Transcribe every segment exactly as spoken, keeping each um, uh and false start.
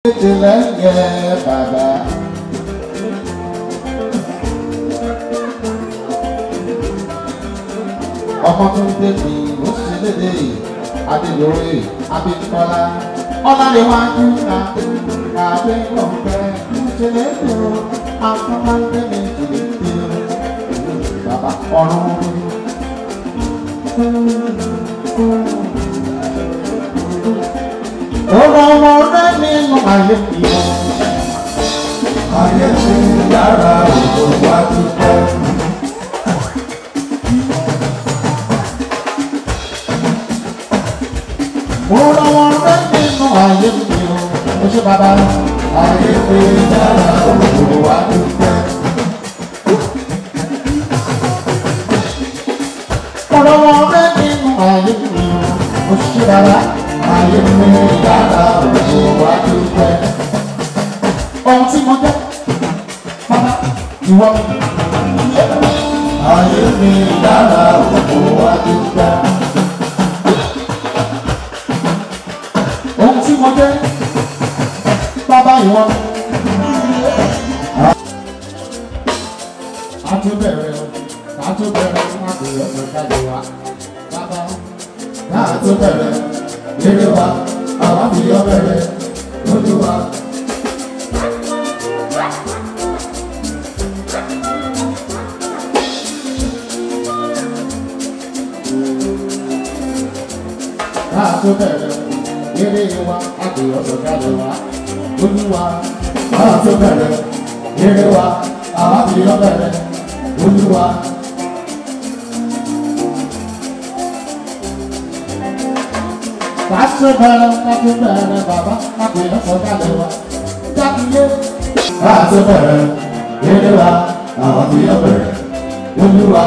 Tilẹ̀yẹ bàbá. Ọmọ tó ń dé mi ó ṣe lédè Adélórí Abímbọ́lá. Ọlárẹ̀wájú àti àbí ọ̀fẹ́ ń ṣe lédè o. Àfọwọ́ndé mi ṣe lédè o. Bàbá ọ̀run. Ọ̀rọ̀ ọmọ rẹ̀ nínú ayé mi o. Ayé mi dára òjò wá dúpẹ́. Ọ̀rọ̀ ọmọ rẹ̀ nínú ayé mi o. Ó ṣe bàbá. Ayé mi dára òjò wá dúpẹ́. Ọ̀rọ̀ ọmọ rẹ̀ nínú ayé mi o. Ó ṣe bàbá. Ayé mi dára òjò wá dúpẹ́. Ohun tí mo jẹ́ bàbá ìwọ mi. Ayé mi dára òjò wá dúpẹ́. Ohun tí mo jẹ́ bàbá ìwọ mi. A tún bẹ̀rẹ̀ o, a tún bẹ̀rẹ̀ má kò yọ ọ̀sán jáde wá. Bàbá Náà tó bẹ̀rẹ̀ eré wa, àwa fi yọ bẹ̀rẹ̀ Olúwa. náà tó bẹ̀rẹ̀ eré wa a kò yọ ọ̀sán jáde wá. Olúwa Náà tó bẹ̀rẹ̀ eré wa, àwa fi yọ bẹ̀rẹ̀ Olúwa. ká tó bẹ̀rẹ̀ ká tó bẹ̀rẹ̀ bàbá a kò yọ ọ̀sán jáde wá. Jákèjé. Náà tó bẹ̀rẹ̀ eré wa, àwa fi yọ bẹ̀rẹ̀ Olúwa.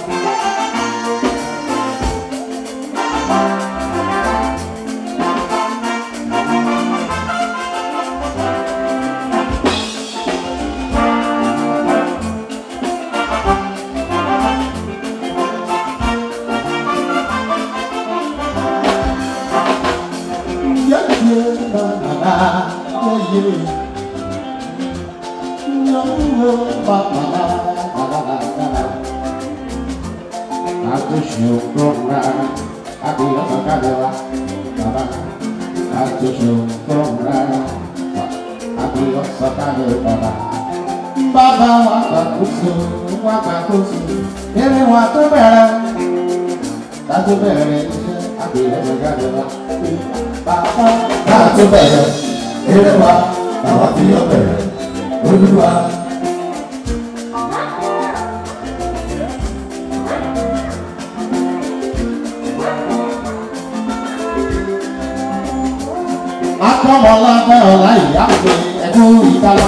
Bàbá wa gbàkóso, wa gbàkóso, eré wa tó bẹ̀rẹ̀, ká tó bẹ̀rẹ̀ iṣẹ́ àgbèrè jáde wá. Bàbá Náà tó bẹ̀rẹ̀ eré wa, àwa fi yọ bẹ̀rẹ̀ Olúwa. akọ́mọláfẹ́ ọ̀la ìyá pé ẹ̀kú ìdálọ́.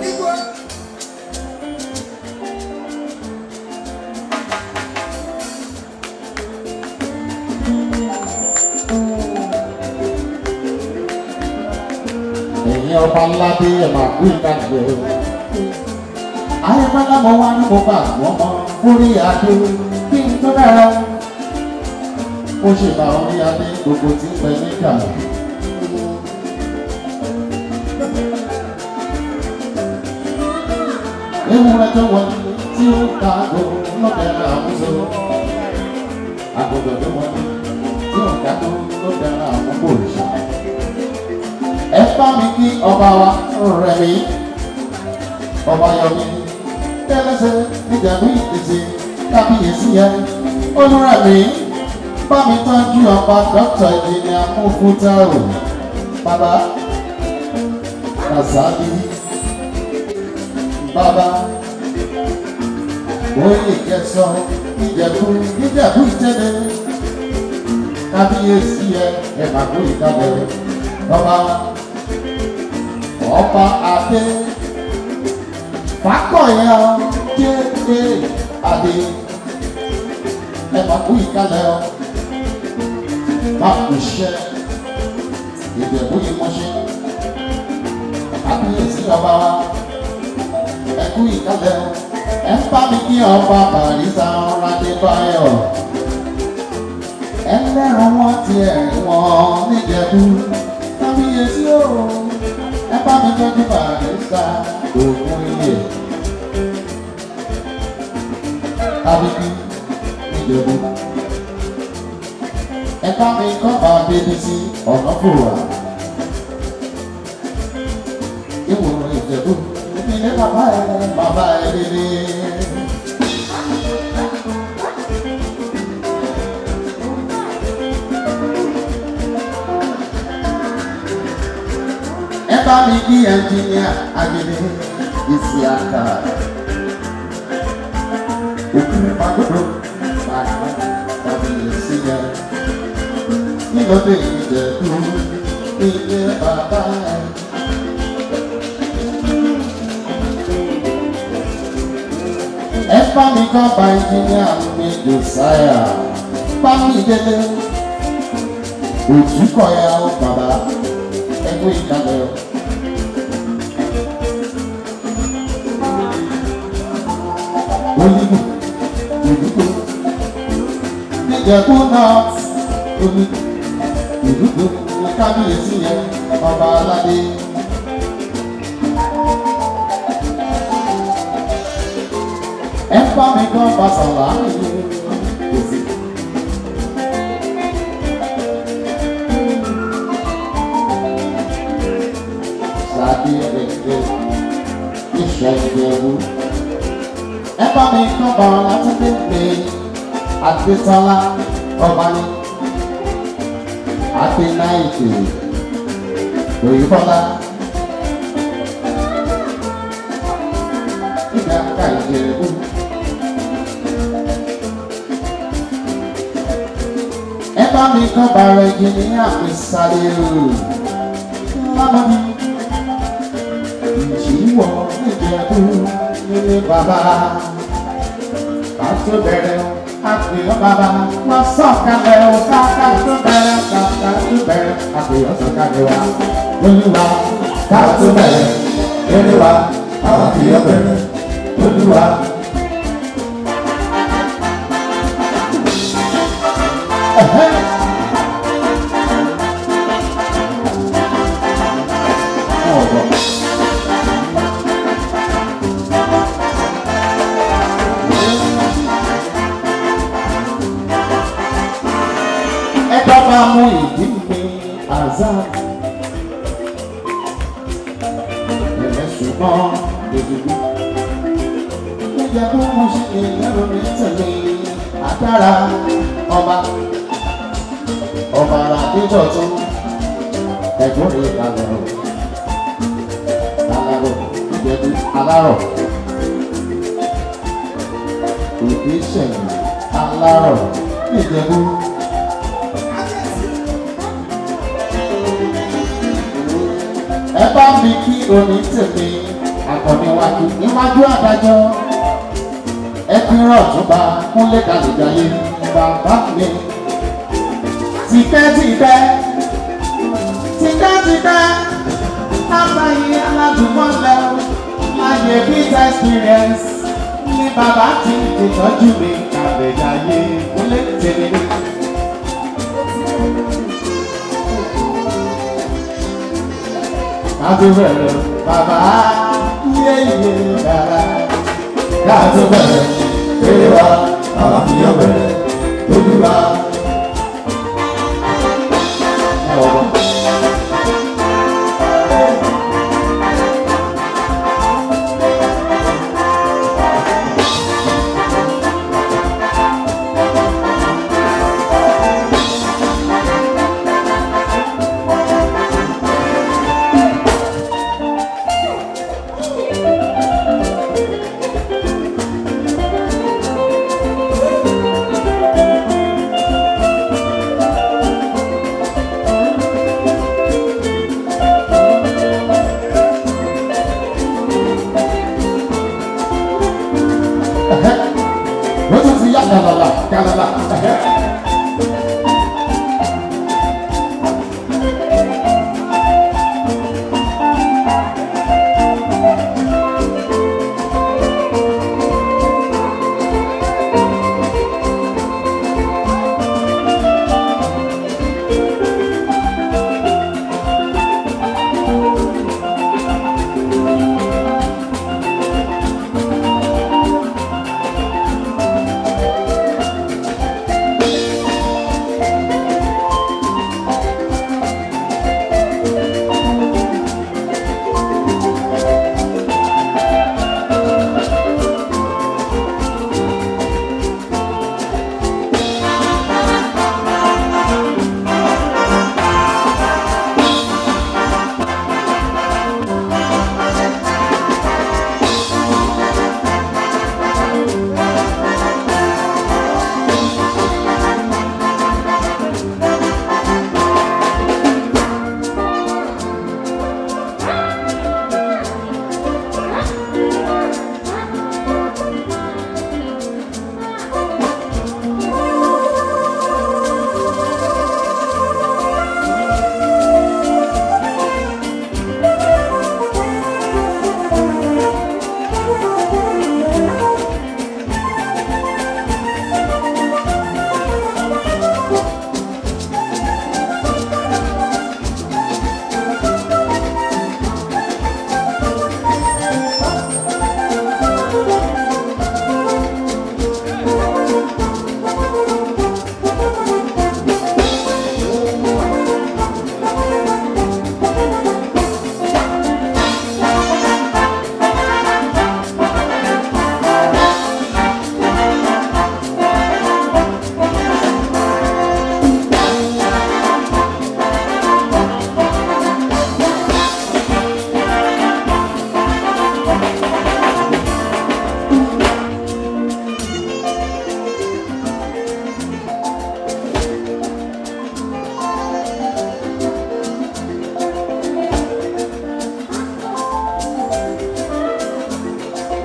ẹ̀yin ọba aládé ẹ̀ máa kú ìdájọ́ ẹ̀. ayébálá mo wá ní mo bá àwọn ọmọ orí adé kí n tó bẹ̀rẹ̀. mo ṣèbà orí adé gbogbo tí ń pẹ́ níjà. ewúrẹ́ tó wọlé tí ó ta àgbo lọ́bẹ̀rẹ̀ àmúso. àgùntàn tó wọlé tí ó ta àgbo lọ́bẹ̀rẹ̀ àmúkò òrìṣà. ẹ bá mi kí ọba wa Rẹ̀mí ọba Yọ̀mí tẹ́lẹ̀sẹ̀ níjàmbí ìpèsè kábíyèsí yẹn Olúrẹ̀mí bá mi tọ́jú ọba dókítà ìjìnlẹ̀ Amúfútàrò bàbá Kàsálí bàbá oyè kẹsàn Ìjẹ̀bú Ìjẹ̀bú Ìjẹ̀dẹ̀ kábíyèsí yẹn ẹ̀ máa kó ìkàlẹ̀ ọba ọba adé Fákọ̀yà kéde adé ẹ máa kú ìkàlẹ̀ ọ máa kú iṣẹ́ Ìjẹ̀bú Ìmọ̀ṣẹ́ kábíyèsí ọba ẹ kú ìkàlẹ̀ ẹ ń bá mi kí ọba Bàrísà Adébáyọ̀ ẹlẹ́ran wọn ti ẹ̀rín wọn níjẹ̀bú kábíyèsí o ẹ jẹ́jú Barrister ògùn ilé abíbí níjẹ̀bú. Ẹ̀ka mi kọ́ bá débi sí ọ̀nà fòwà. Ìwòrán Ìjẹ̀bú ilé bàbá ẹ̀ bàbá ẹ̀ lélẹ̀. Ẹ bá mi kí ẹnjìníà Agẹlẹ Isiaka. Òkú Magodo bàbá tàbí ìsìnyẹ. Nílọ́dẹ Ìjẹ̀bú ilé bàbá ẹ̀. Ẹ bá mi kọ́ bá ẹnjìníà mi Josiah bá mi délé. Òtún kọ̀ ya ó bàbá ẹgbẹ́ ìkàlẹ̀ ọ̀. Olùkọ́ olùkọ́ Níjẹ̀bú náà olùkọ́ olùkọ́ ní kábíyèsí yẹn ọba aládé. Ẹ bá mi kọ́ Basala òsì. Ṣáàbí ẹ̀rẹ̀kẹ́ ìṣẹ́ Ìjẹ̀bú. Ẹ bá mi kọ́ Bọ́lá Túndé pé Adétọ́lá ọba ní Adénáìkè Oyèbọ́lá. Ìgbà ká Ìjẹ̀bú. Ẹ bá mi kọ́ bàrẹ̀ ẹnjìníà mi sáré o. Lábàbí ìjìwọ̀ Ìjẹ̀bú nílé bàbá. Kàtó bẹ̀rẹ̀ àpèyàn bàbá. Wọ́n sọ̀kalẹ̀ o kàkà tó bẹ̀rẹ̀ kàkà tó bẹ̀rẹ̀ àpèyàn sọ̀kalẹ̀ wa. Olúwa kàtó bẹ̀rẹ̀ eré wa àwọn àpèyàn bẹ̀rẹ̀. Olúwa. Ẹjọ́ bá mú ìdí mi àzá ẹ̀lẹ́sùn mọ́ òdìbò. Níjẹ̀bú mo ṣe lè lẹ́rù mi tẹ̀lé àdára ọba ọba àdéjọ́ tó ẹ̀gbọ́n mi lálọ́ alárọ̀ Níjẹ̀bú alárọ̀ òbí ṣẹ̀yìn alárọ̀ Níjẹ̀bú. Ẹ bá mi kí oní tèmi àkọ́níwájú níwájú adájọ́. Ẹ fi rán ọ̀túnba Kúnlé Kàlùjáyé bàbá mi. Tìkẹ́tìkẹ́ tìkẹ́tìkẹ́ látàyè aládùúgbọ́lẹ̀ láyé bíta experience ní bàbá tí ìtọ́jú mi Kàlùjáyé Kúnlé tèmi. Kàtó bẹ̀rẹ̀ bàbá yéyé dára. Kàtó bẹ̀rẹ̀ eré wa àwọn àfihàn bẹ̀rẹ̀ Olúwa.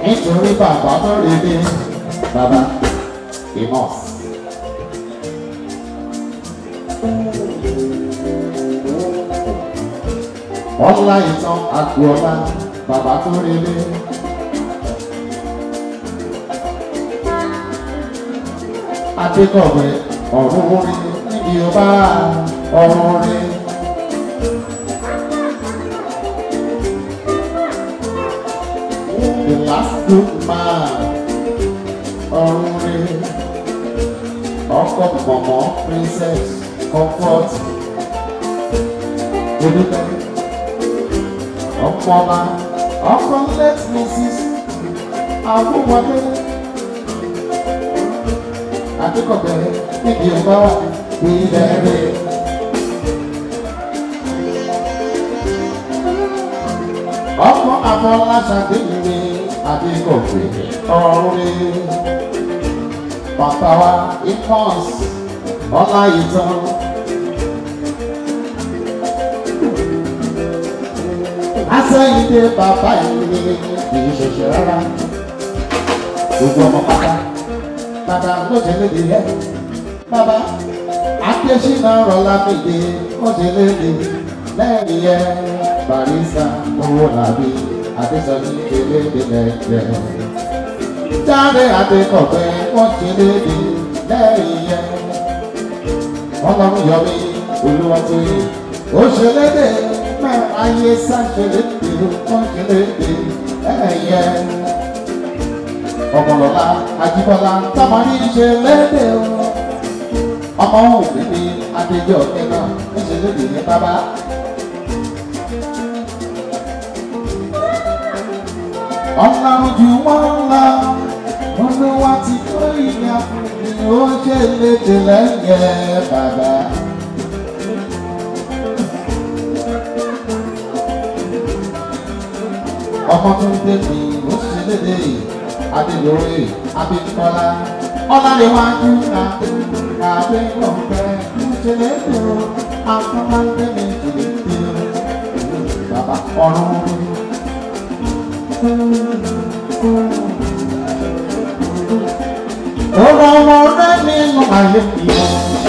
nítorí bàbá tó rí mi bàbá ìmọ̀. Ọlá ìtàn àgbọ̀ọ́lá bàbá tó rí mi. Adékọ̀wé ọ̀run orin níbi ọba ọ̀run orin. The last good man ọ̀run orin. Ọkọ mọ̀mọ́ princess comfort. Olùkọ́ ọ̀pọ̀lá ọkọ let missus Àbúwọlé. Adékọ̀wé níbi ọba ilẹ̀ rẹ̀. Ọkọ Afọláṣadé mi Adékọ̀wé ọ̀run rẹ̀. Bàbá wa Imos Ọláìtàn. Asẹ́yìndé bàbá ìwé kì í ṣẹ̀ṣẹ̀ rárá. Gbogbo ọmọ pátá bàbá ló ṣe léde yẹ. Bàbá Adésínà Rọ̀lámídé ó ṣe léde lẹ́yìn yẹ. Barrister Owólabí Adésọjí ṣe léde lẹ́yìn. Jáde Adékọ̀wé ó ṣe léde lẹ́yìn yẹ. Ọlọ́run yọmí Olúwatóyè ó ṣe léde. Ayé sáṣẹlẹ̀ tìlú kan ṣẹlẹ̀ tì ẹ̀yẹ. Ọmọlọ́lá Ajíbọ́lá Támárì ṣe lédè o. Ọmọ òbí mi Adéjọ́ Kẹ́nà ń ṣe lédè ní bàbá. Ọlọ́run jù wọ́n lọ, Olúwa ti kó ìyá fún mi, ó ṣe lédè lẹ́yìn bàbá. Ọmọ tó ń gbé mi ó ṣe lédè Adélórí Abímbọ́lá Ọlárẹ̀wájú àbí ọ̀fẹ́ ń ṣe lédè o. Akọ́lá ń gbé mi ṣe lédè o. Bàbá ọ̀run. Ọ̀rọ̀ ọmọ rẹ̀ nínú ayé mi o.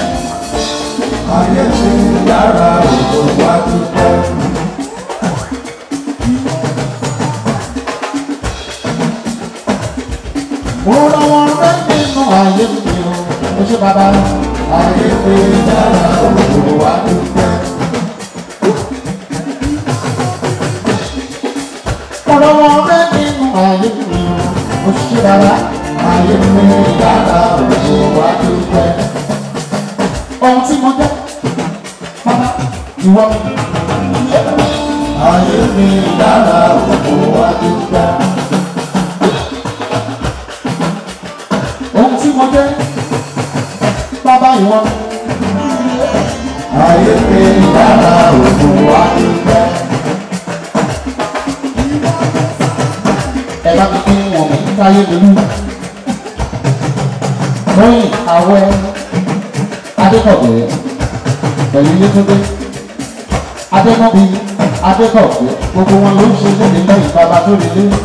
Ayé mi dára òjò wá dúpẹ́. Mo lọ́wọ́ rẹ̀ nínú ayé mi o. Mo ṣe bàbá. Ayé mi dára òjò wá dúpẹ́. Mo lọ́wọ́ rẹ̀ nínú ayé mi o. Mo ṣe bàbá. Ayé mi dára òjò wá dúpẹ́. Ohun tí mo jẹ́ bàbá ìwọ mi. Ayé mi dára òjò wá dúpẹ́. Ohun tí mo jẹ́ bàbá ìwọ mi. Ayé mi dára òjò wá dúpẹ́. Ẹ bá mi kí wọ̀n mi káyé lólu. Lóyìn àwẹ̀ Adékọ̀wé pẹ̀lú Yétúndé Adékọ̀bí Adékọ̀wé gbogbo wọn ló ń ṣe lédè lẹ́yìn bàbá tó lè lé.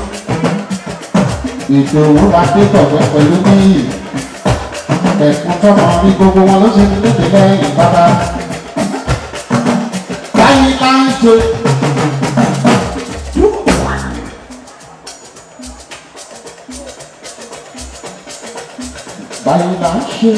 Ìdòwú Adékọ̀wé pẹ̀lú Níyì ẹ̀kún tọ́mọ ní gbogbo wọn ló ṣe lédè lẹ́yìn bàbá. Báyìí máa ń ṣe. Báyìí là ń ṣe.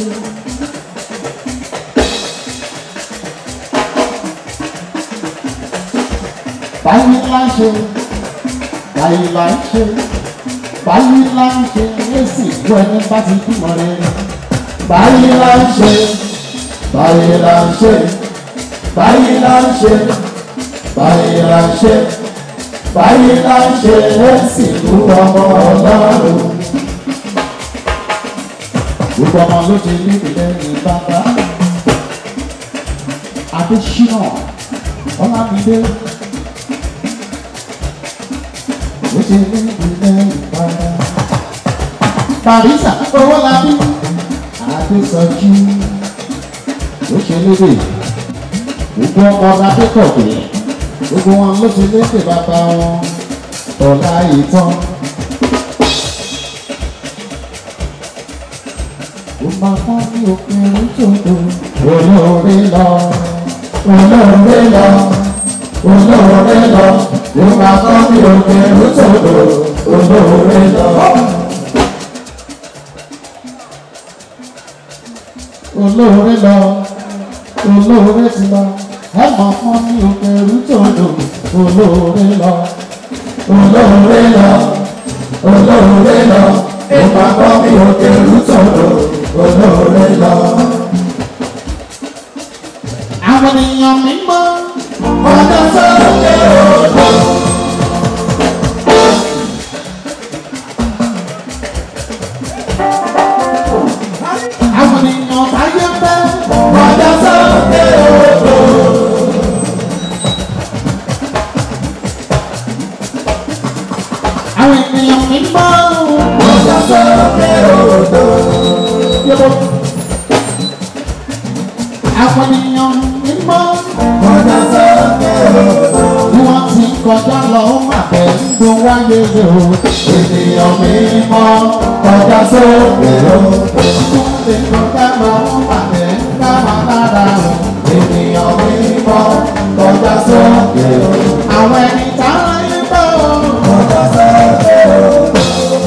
Báyìí là ń ṣe. Báyìí là ń ṣe. Báyìí là ń ṣe. Èsì ìlú ẹni bá ti bímọ rẹ. Báyìí là ń ṣe. Báyìí là ń ṣe. Báyìí là ń ṣe. Báyìí là ń ṣe. Báyìí là ń ṣe. Èsì ìlú ọmọ Ọlọ́run. Gbogbo ọmọ ló ṣe ní ìlẹ́yìn bàbá. Adésínà Ọlámídé ló ṣe ní ìlẹ́yìn bàbá. Barrister Owólabí Adésọjí ló ṣe lédè. Gbogbo ọmọ Adékọ̀wé gbogbo wọn ló ṣe lédè bàbá wọn. Ọláìtàn ó máa fọ́n ní òkè ìṣòro. Olóore lọ, olóore lọ, olóore lọ, ó máa fọ́n ní òkè ìṣòro. Olóore lọ. Olóore lọ, olóore ti lọ, ẹ máa fọ́n ní òkè ìṣòro. Olóore lọ, olóore lọ, olóore lọ, ẹ máa fọ́n ní òkè ìṣòro. Olóore lọ. Àwọn èèyàn mi mọ́ ọjọ́ sókè odò. Àwọn èèyàn táyé fẹ́ ọjọ́ sókè odò. Àwọn èèyàn mi mọ́ ọjọ́ sókè odò. Àwọn ènìyàn mímọ́ ọjà sókè odò. Bí wọ́n ti kọjá lọ ó mà bẹ̀ ń dún wáyé lé o. Ènìyàn mímọ́ ọjà sókè odò. Bí wọ́n ti kọjá lọ ó mà bẹ̀ ń dá wa lára o. Ènìyàn mímọ́ ọjà sókè odò. Àwọn ẹni tá a yé bá o. Ọjà sókè odò.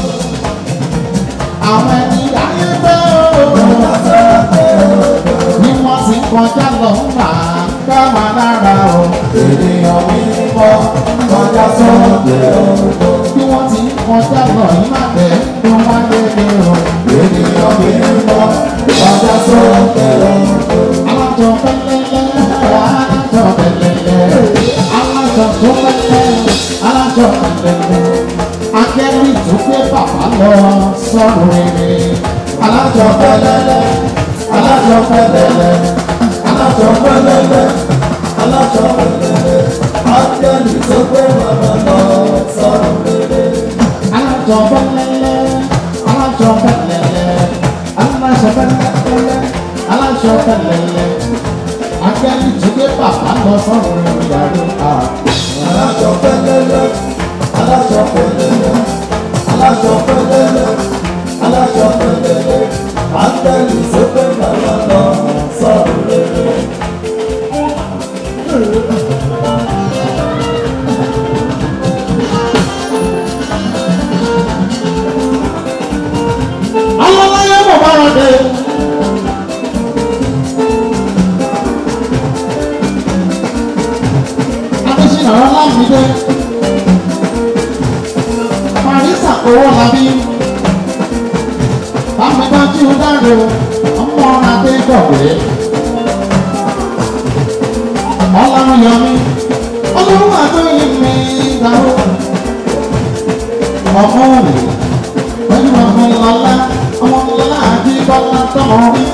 Àwọn ẹni tá a yé bá o. Ọjà sókè odò. Bí wọ́n ti kọjá lọ máa ká máa lára o. Ènìyàn mímọ́ kọjá sókè odò. Bí wọ́n ti kọjá lọ yìí máa bẹ̀ ló máa lédè o. Ènìyàn mímọ́ kọjá sókè odò. Alájọ pẹ́lẹ́lẹ́, alájọ pẹ́lẹ́lẹ́, alájọ tó pẹ́lẹ́, alájọ pẹ́lẹ́lẹ́. Akẹ́rì tó gbé bàbá lọ sọ́run rere. Alájọ pẹ́lẹ́lẹ́, alájọ pẹ́lẹ́lẹ́, alájọ pẹ́lẹ́lẹ́, alájọ pẹ́lẹ́lẹ́. Akẹ́rì tó gbé bàbá lọ sọ́run rere. Alájọ pẹ́lẹ́lẹ́, alájọ pẹ́lẹ́lẹ́, alájọ pẹ́lẹ́lẹ́, alájọ pẹ́lẹ́lẹ́. Akẹ́rì tó gbé bàbá lọ sọ́run rere yàrá. Alájọ pẹ́lẹ́lẹ́, alájọ pẹ́lẹ́lẹ́, alájọ pẹ́lẹ́lẹ́, alájọ pẹ́lẹ́lẹ́. Akẹ́rì tó gbé bàbá lọ sọ́run rere. Alọ́láyé mọ̀ bára dé. Adéṣínà Ọlámídé. Marisa owó labí. Bámidájú dáre ọmọ Adéjọ̀gbé. Ọlọ́run yọ mí. Ọlọ́run àgbóyè mi dáwó. Ọmọ mi. Pẹ̀lú ọmọ ìlọ́lá. Ọmọ ìlọ́lá àti bọ́lá tọmọ rí.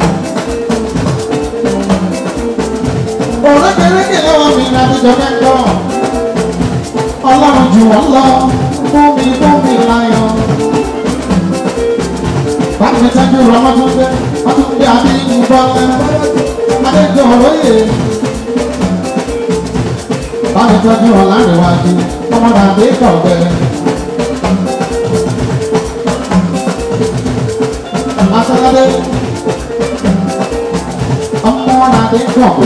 Òrékèrékè lọ́wọ́ mi ní Adéjọ̀gbé kọ́. Ọlọ́run jù wọ́n lọ. Fún mi fún mi láyọ̀. Bámi tẹ́jú Rọ́mọ́túndé, Ọtúndé Abíyí Bọ́lá, Adéjọ̀róyè. Bámi tẹ́jú Ọlárẹ̀wájú, ọmọdé Adéjọ̀gbé. Asáládé, ọmọdé Adéjọ̀gbé.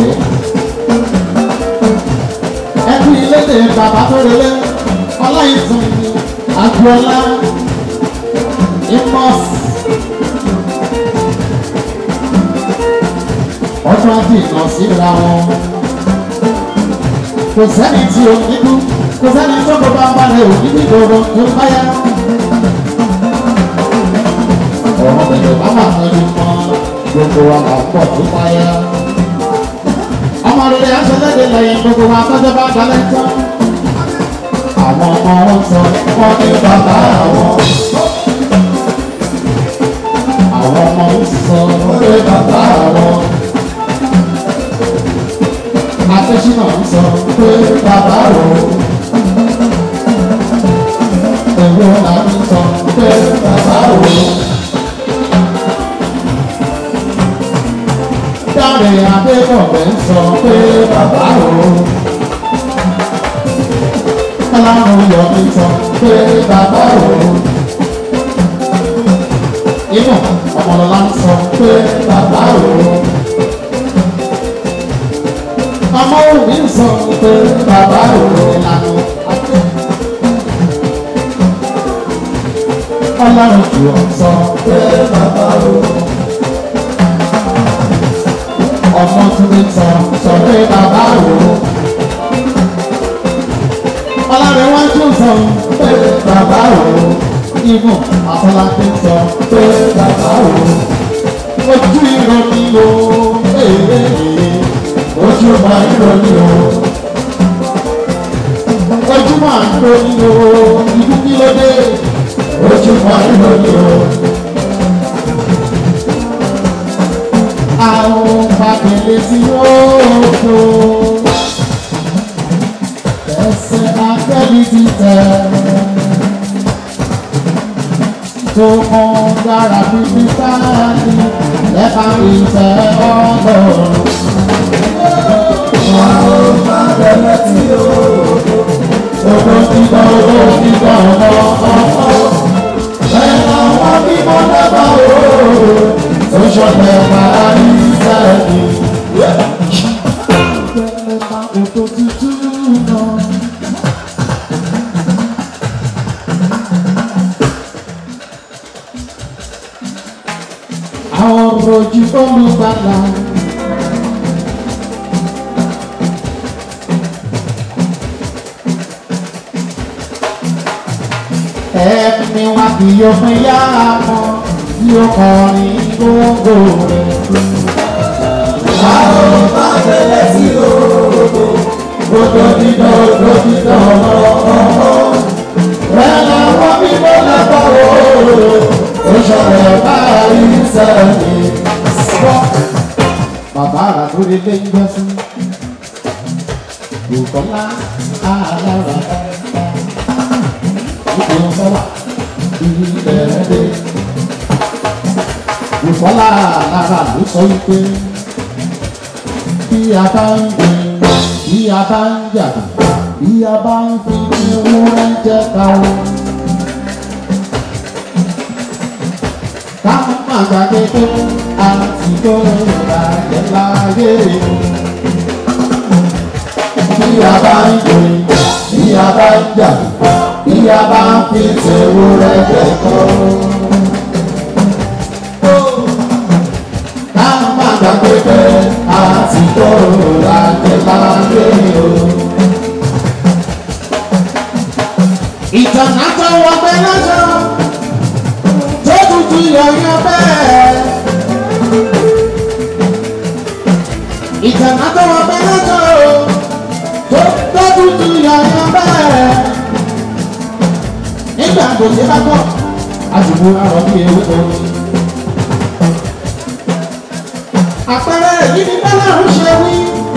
Ẹbí ilédè bàbá tó relé, Ọláìtàn, Àjọlá, Amos. Ọjọ́ ajé ìtàn síra wọn. Kò sẹ́ni tí o níbú, kò sẹ́ni tó kó bá ń balẹ̀ òní ní ìdòrò tó báyà. Ọ̀rọ̀ bẹ̀rẹ̀ bá wà lórí mọ́, gbogbo wa máa pọ̀ tó báyà. Ọmọ rere aṣọ́lẹ́dẹ̀ lẹ́yìn gbogbo wa tọ́jọ́ bá dalẹ̀ tán. Àwọn ọmọ wọn sọ wọ́n ní bàbá àwọn. Àwọn ọmọ ń sọ wọ́n ní bàbá àwọn. Adéṣínà ń sọ pé bàbá o. Èwo là ń sọ pé bàbá o. Dáre Adébọ̀bẹ̀ ń sọ pé bàbá o. Ọlọ́run yọ̀ mí sọ pé bàbá o. inú ọmọlọ́lá ń sọ pé bàbá òun. ọmọ òbí ń sọ pé bàbá òun ìlànà àti ọlọ́run jù ọ́ sọ pé bàbá òun. ọmọ tún ń sọ sọ pé bàbá òun. ọlọ́run wá tún sọ pé bàbá òun. Ibu Afọlábí sọ pé bàbá òun. Ojú ìrọ̀lì o, ojú máa ń rọ̀lì o. Ojú máa ń rọ̀lì o, ibú kí ló dé? Ojú máa ń rọ̀lì o. Àwọn pàtẹ́lẹ̀ tí ó tó. Ẹsẹ̀ akẹ́bí ti tẹ̀. Tó mọ dára bíbí sáàdì lẹ́ka ìfẹ́ ọgọ́rùn. Wọ́n ó máa bẹ̀rẹ̀ tí ó owó títọ́ owó títọ́ ọmọ ọmọ. Bẹ́ẹ̀ làwọn bímọ lẹ́bà ó tó ṣọlẹ̀ máa ń sẹ́ẹ̀dì. Bẹ́ẹ̀ máa òtò tútù náà. Àwọn rojú olùgbàlà. Ẹ̀mí wa kì yóò fún yá mọ́ bí ó kọrin gbogbo rẹ̀. Àwọn bá tẹ̀lé sí òògùn, gbogbo dídọ̀ gbogbo dídọ̀ ọ̀ọ́. Bẹ́ẹ̀ làwọn bíbọ́ lẹ́kọ̀ọ́ òòrùn. Oṣọ̀rẹ̀ báyìí sẹ́yìn sọ́. Bàbá àrà tó lé lé ń gbọ́ sí. Bùkọ́lá alára níbi ọ̀sọ́wà ilẹ̀ dé. Bùkọ́lá alára ló sọ wípé bí a bá ń gbìn, bí a bá ń jà, bí a bá ń fi ewúrẹ́ jẹ́ káwọn. Káwọn máa gbàgbé pé àti tó ìbàjẹ́ láyé o. Bí a bá ń gbé, bí a bá ń jà, bí a bá ń fi ewúrẹ́ jẹ̀kọ́. Káwọn máa gbàgbé pé àti tó ìbàjẹ́ láyé o. Ìtàn àtọwọ́ pẹ́ lọ́jọ́. Tutu yọ̀yọ̀ bẹ́ẹ̀. Ìtànà tó wọ bẹ́ẹ̀ lọ́jọ́ tó tó tutu yọ̀yọ̀ bẹ́ẹ̀. Nígbà tó ṣe bá gbọ́, a sì mú arọ bí ewu tó. Àpẹẹrẹ èyí ni Bọ́lárùn ṣe wí.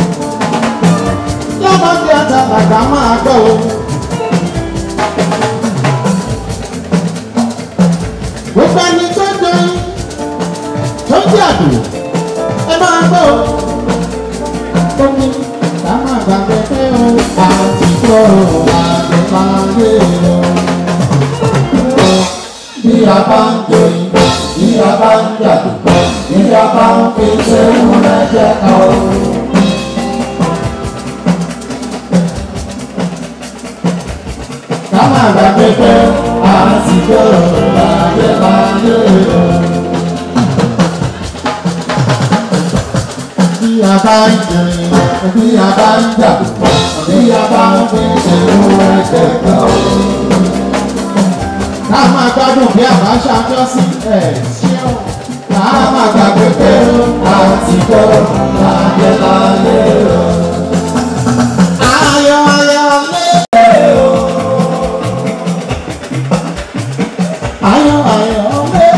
Lọ́mọdé àtàlàgbà máa gbọ́ o. Gbogbo ẹni tó ń doyin tó ń jàdù ẹ máa gbọ́ o. Omi ká má gbàgbé pé o àti tó àgbẹ̀láyé o. Bí a bá ń doyin, bí a bá ń jàdù, bí a bá ń fi ṣe ìwúrẹ́ jẹ́ ká o. Ká má gbàgbé pé àti tó àgbẹ̀láyé o. Bí a bá ń jẹun, bí a bá ń jà, bí a bá ń fi ṣe ìwúrẹ́ jẹ́ ká o. Ká máa gbádùn bí àbá ṣàjọsí ẹ̀ ṣíọ́. Ká máa gbàgbé pé àti tó àgbẹ̀láyé o. Ayọ̀ ayọ̀ lé. Ayọ̀ ayọ̀ lé.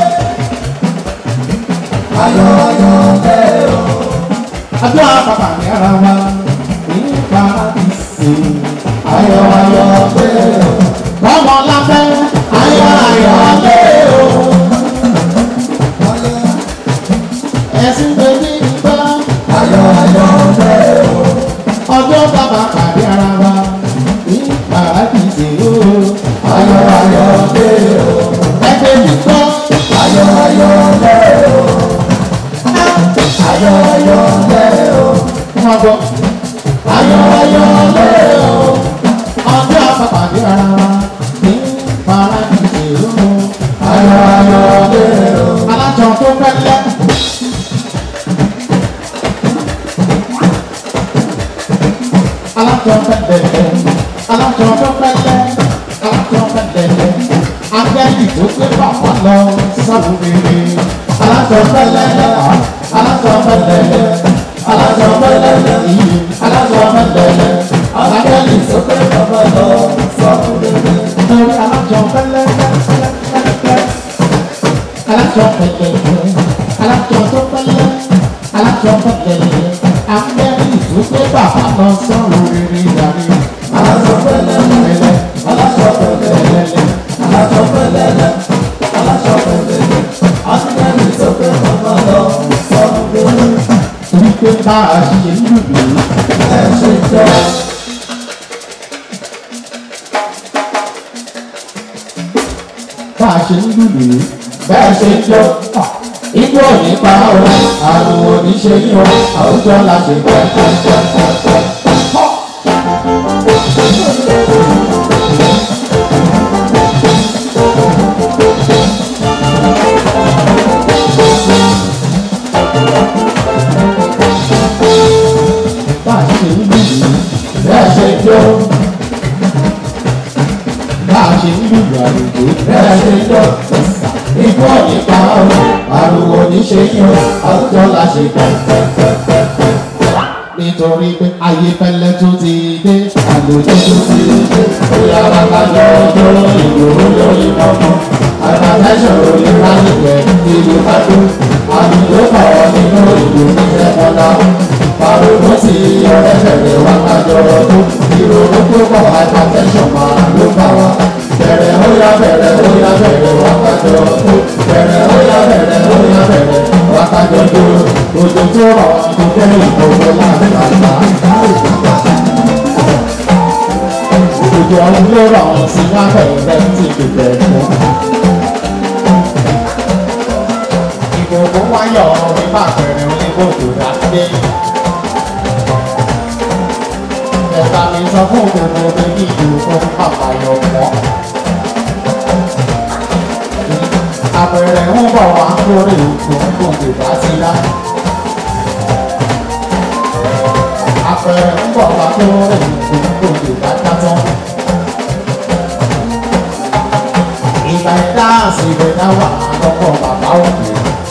Ayọ̀ ayọ̀ lé o. Àdúrà bàbá mi ara wa nípa ìsìn. Ayọ̀ ayọ̀ lé o. Ọmọ lábẹ́ ayọ̀ ayọ̀ lé o. Ẹ̀sìn bèbí gbọ́. Ayọ̀ ayọ̀ lé o. Ọjọ́ bàbá pàdé ara wa nípa ìsìn o. Ayọ̀ ayọ̀ lé o. Ẹgbẹ́ mi gbọ́. Ayọ̀ ayọ̀ bá pàdé ara wa ní paradíṣe o. Ayọ̀ ayọ̀ lérè o. Alájọ tó fẹ́lẹ́. Alájọ fẹ́lẹ́. Alájọ tó fẹ́lẹ́. Alájọ fẹ́lẹ́. Angẹ́lì tó gbé bàbá lọ sọ́dún rere. Alájọ fẹ́lẹ́. Alájọ fẹ́lẹ́. Alájọ fẹ́lẹ́. Alájọ fẹ́lẹ́. Angẹ́lì tó gbé bàbá lọ sọ́dún rere. Lórí alájọ fẹ́lẹ́. Alájọ fẹ́lẹ́. Alájọ tó fẹ́lẹ́. Alájọ fẹ́lẹ́. Angẹ́lì tó gbé bàbá lọ sọ́dún rere dàrí. Alájọ fẹ́lẹ́. Alájọ fẹ́lẹ́. Alájọ fẹ́lẹ́. Alájọ fẹ́lẹ́. Angẹ́lì tó gbé bàbá lọ sọ́dún rere. Torí pé bá a ṣe ń lùlù ẹ ṣe jọ. Bá a ṣe ń lùlù bẹ́ẹ̀ ṣe jọ. Ikú ò ní pa ọ́, àrùn ò ní ṣe yín o, àwùjọ la ṣe pẹ́pẹ́pẹ́pẹ́. Bá a ṣe ń lùlù bẹ́ẹ̀ ṣe jọ. Bá a ṣe ń lùlù àlùjọ bẹ́ẹ̀ ṣe jọ. Ikú ò ní pa ọ́, àrùn ò ní ṣe yín o, àwùjọ la ṣe pẹ́pẹ́pẹ́pẹ́. Nítorí pé ayé fẹ́lẹ́ tó ti dé, àlùjọ tó ti dé. Bóyá bàbá lọ ọjọ́ ìgbòho lórí mọ́mọ́. Àgbàtẹ́sọ̀ lórí ráyìnwẹ̀ ìlú Kádó. Àlùjọ pàwọ́ nínú ìlú nílẹ̀ mọ́lá. Pàrọ̀mọ́ sí ọ̀rẹ́ bẹ̀rẹ̀ wá kájọ ọdún. Ìrònú tó pọ̀ àgbàtẹ́sọ̀ máa ló bá wa. Bẹ̀rẹ̀ ó yá bẹ̀rẹ̀ ó yá bẹ̀rẹ̀ wá kájọ ọdún. Bẹ̀rẹ̀ ó yá bẹ̀rẹ̀ ó yá bẹ̀rẹ̀ wá kájọ ọdún. Òjò tó rọ̀ tó fẹ́ ìgbòho láàrin àgbà. Òjò ọ̀hún ló rọ̀ sí wá bẹ̀rẹ̀ tí kò bẹ̀rẹ̀ mọ́. Ìgbòho wáyọ̀ nípa bẹ̀rẹ̀ onígbòho dáadé. Ẹ̀ka mi sọ fún gbogbo mi kí ìdòwò bàbá yọ mọ́. Àpẹẹrẹ ń bọ̀ wá lórí òkú gbogbo bá ti dá. Àpẹẹrẹ ń bọ̀ wá lórí òkú gbogbo bá dá tán. Ìgbà ẹ̀dá àsìkò ẹ̀dá wà lọ́kọ̀ bàbá òkè.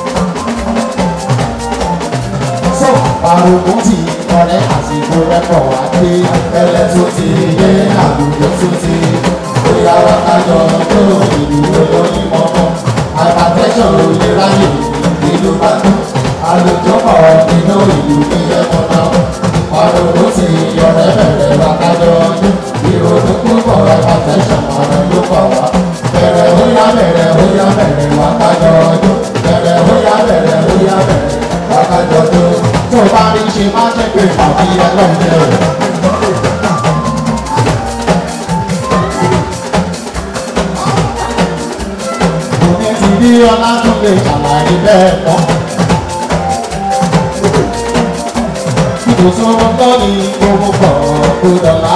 Sọ àròkùn ti ọ̀rẹ́ àsìkò rẹ́pọ̀ wá dé. Ẹlẹ́ tó ti yé àgùjọ tó ti. Bóyá wá kájọ tó ìlú olóyìn mọ́mọ́. Àgbàtẹ́sọ̀ ló lè ráyè ìlú Kádó. Àlùjọ pọ̀ nínú ìlú nílẹ̀ mọ́ná. Àròkùn ti ọ̀rẹ́ bẹ̀rẹ̀ wá kájọ ọdún. Ìrònú púpọ̀ àgbàtẹ́sọ̀ máa ló pọ̀ wá. Bẹ̀rẹ̀ ó yá bẹ̀rẹ̀ ó yá bẹ̀rẹ̀ wá kájọ ọdún. Bẹ̀rẹ̀ ó yá bẹ̀rẹ̀ ó yá bẹ̀rẹ̀ wá kájọ ọdún. Tó bá rí ṣe má jẹ́ pé tàbí ẹlọ́jẹ́ o. Òní ti rí ọlá tún lè ṣàlàyé bẹ́ẹ̀ tán. Ìbùsùn tó ní gbogbo pọ̀ kó dọ̀là.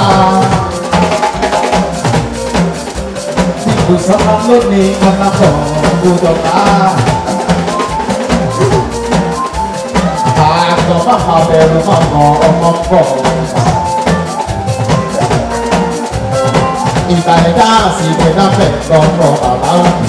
Ìbùsùn ló ní alápọ̀ kó dọ̀là. Àgbọ̀n bàbá bẹ̀rù mọ̀mọ́ ọmọ pọ̀. Ìgbà ẹ̀dá àti ìgbẹ́dá fẹ̀ lọ́nà bàbá òkè.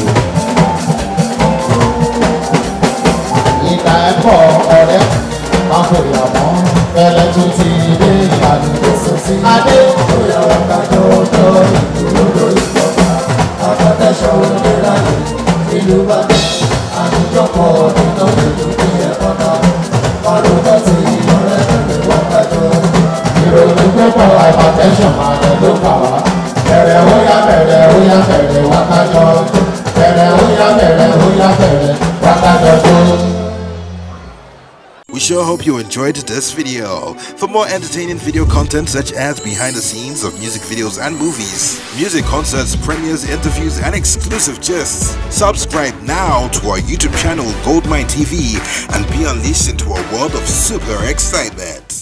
Ìgbà ẹ̀pọ̀ ọ̀rẹ́ máa fòyà mọ́. Ẹlẹ́ tó ti dé àdúgbò sọ́sí. Adé bóyá wọ́n kájọ ọjọ́ ìlú lórí ìjọba. Àgbàtẹ́sọ̀ olè ráyè ìlú bá dé. Àdúgbò pọ̀ nínú ìlú ní ẹ̀kọ́ náà. Pàrọ̀mọ́ sí ọ̀rẹ́ bẹ̀rẹ̀ wá kájọ ọdún. Ìrònú púpọ̀ àgbàtẹ́sọ̀ máa lọ ló bà wá. Bẹ̀rẹ̀ ó yá bẹ̀rẹ̀ ó yá bẹ̀rẹ̀ wá kájọ ọdún. Bẹ̀rẹ̀ ó yá bẹ̀rẹ̀ ó yá bẹ̀rẹ̀ wá kájọ ọdún. We sure hope you enjoyed this video. For more entertaining video content such as behind the scenes of music videos and movies, music concerts, premieres, interviews, and exclusive gists, subscribe now to our YouTube channel Goldmine T V and be unleashed into a world of super excitement.